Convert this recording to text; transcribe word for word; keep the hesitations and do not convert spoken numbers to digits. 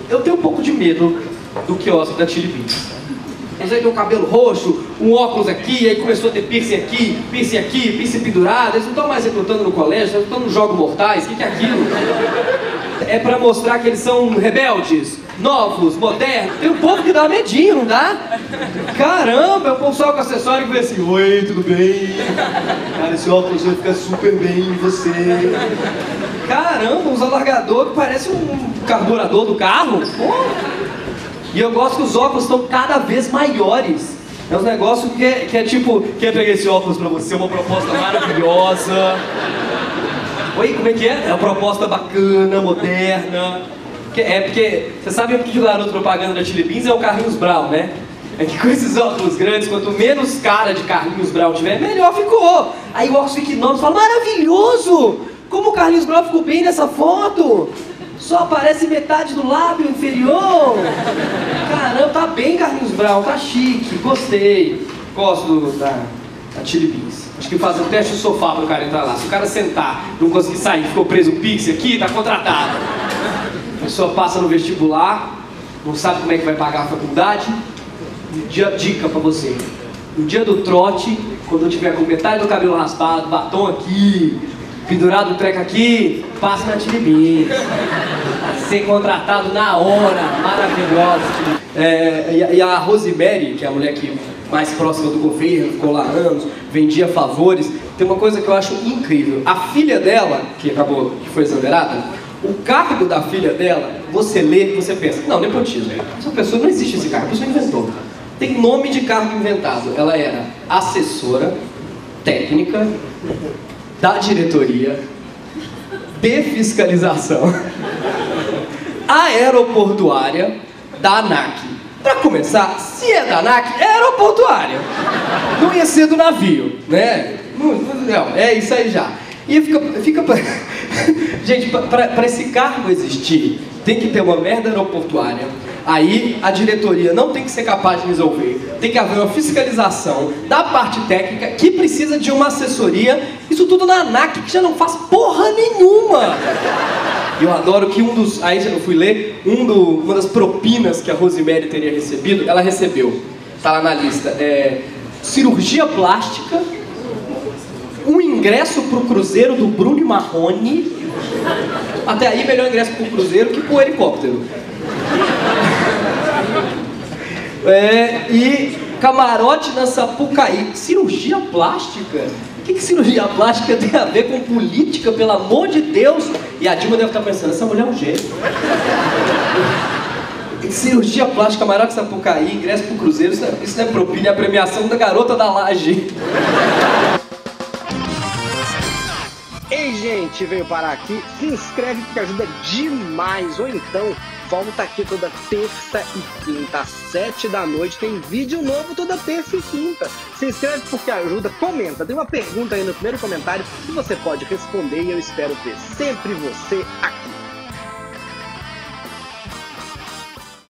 Eu tenho um pouco de medo do quiosque da Chili Beans. Mas aí tem um cabelo roxo, um óculos aqui, aí começou a ter piercing aqui, piercing aqui, piercing pendurado. Eles não estão mais recrutando no colégio, eles estão nos jogos mortais. O que, que é aquilo? É pra mostrar que eles são rebeldes, novos, modernos. Tem um povo que dá medinho, não dá? Caramba, o povo só com acessório que vê assim: oi, tudo bem? Cara, esse óculos vai ficar super bem em você. Caramba, uns alargador que parece um carburador do carro. Pô. E eu gosto que os óculos estão cada vez maiores. É um negócio que é, que é tipo, quer pegar esse óculos pra você, uma proposta maravilhosa. Oi, como é que é? É uma proposta bacana, moderna. É porque, você sabe que o garoto propaganda da Chili Beans é o Carlinhos Brown, né? É que com esses óculos grandes, quanto menos cara de Carlinhos Brown tiver, melhor ficou. Aí o óculos fica enorme, você fala: maravilhoso! Como o Carlinhos Brown ficou bem nessa foto? Só aparece metade do lábio inferior. Caramba, tá bem, Carlinhos Brown, tá chique, gostei. Gosto do, da, da Chili Beans. Acho que faz um teste de sofá pro cara entrar lá. Se o cara sentar, não conseguir sair, ficou preso um pixie aqui, tá contratado. A pessoa passa no vestibular, não sabe como é que vai pagar a faculdade. Dia, dica pra você: no dia do trote, quando eu tiver com metade do cabelo raspado, batom aqui, pendurado o treco aqui, passa na Chili Beans. Ser contratado na hora, maravilhosa. É, e a Rosemary, que é a mulher que mais próxima do governo, ficou lá anos, vendia favores. Tem uma coisa que eu acho incrível: a filha dela, que acabou, que foi exonerada, o cargo da filha dela, você lê, você pensa: não, nepotismo, essa pessoa não existe, esse cargo, a pessoa inventou. Tem nome de cargo inventado. Ela era assessora técnica da diretoria de fiscalização aeroportuária da ANAC. Pra começar, se é da ANAC, é aeroportuária. Não ia ser do navio, né? Não, não, é isso aí já. E fica... fica pra... Gente, para esse cargo existir, tem que ter uma merda aeroportuária. Aí a diretoria não tem que ser capaz de resolver. Tem que haver uma fiscalização da parte técnica que precisa de uma assessoria. Isso tudo na ANAC, que já não faz porra nenhuma. Eu adoro que um dos... Aí eu fui ler, um do, uma das propinas que a Rosemary teria recebido, ela recebeu. Tá lá na lista. É, cirurgia plástica, um ingresso pro cruzeiro do Bruno e Marrone. Até aí, melhor ingresso pro cruzeiro que pro helicóptero. É, e camarote na Sapucaí. Cirurgia plástica? O que, que cirurgia plástica tem a ver com política, pelo amor de Deus? E a Dilma deve estar pensando: essa mulher é um gênio. Cirurgia plástica, camarote na Sapucaí, ingresso pro cruzeiro, isso não é, isso não é propina, é a premiação da garota da laje. Ei, gente, veio parar aqui, se inscreve porque ajuda demais. Ou então, volta aqui toda terça e quinta, às sete da noite, tem vídeo novo toda terça e quinta. Se inscreve porque ajuda, comenta, tem uma pergunta aí no primeiro comentário que você pode responder e eu espero ver sempre você aqui.